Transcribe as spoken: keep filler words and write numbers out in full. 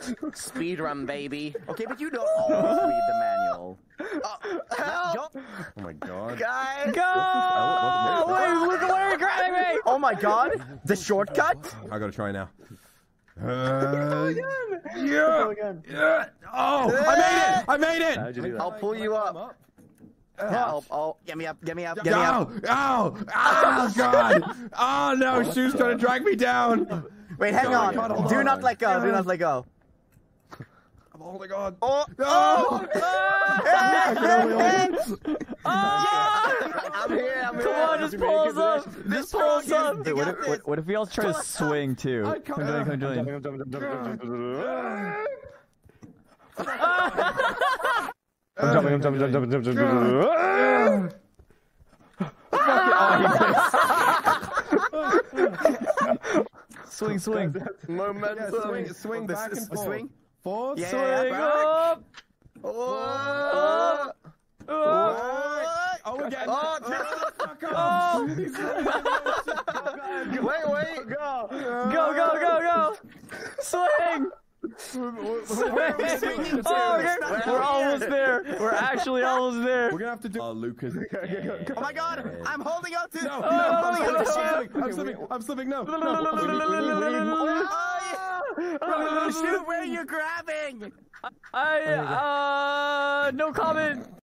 Speed run, baby. Okay, but you don't always read the manual. Oh, help! Oh my god. Guys! Go! Wait, look at where you're grabbing me! Oh my god! The shortcut? I gotta try now. Uh, yeah. yeah. Oh, I made it! I made it! How'd you do that? I'll pull you up. Help! Oh, get me up! Get me up! Get me Ow! up! Ow! Oh god! Oh no! Shoe's trying to drag me down. Wait, hang Oh, on. God, hold Do on. not let go. Do not let go. Oh my god! Oh! No! I'm here. I'm here. Come on, just pull us up! Just pull us up! Wait, What if, what, what if we all try to swing too? I Come can't- on, Julian, come on, Julian. I'm jumping, I'm jumping, I'm jumping, I'm jumping, I'm jumping. Swing, swing. Momentum. Yeah, swing, swing This back is and forth. swing. Forward. Yeah. Swing back. up! Oh! Oh! Oh, again. Oh, fuck Oh! off. wait, wait. Go! Go, go, go, go! Swing! Where are we swinging to? Oh, okay. It's not We're here. almost there. We're actually almost there. We're gonna have to do. Oh, Lucas. Oh my god! I'm holding out to. No, no, I'm holding no, out to I'm shoot. slipping, I'm slipping, I'm slipping, no, no. Oh, yeah. Shoot, where are you grabbing? I, uh, no comment.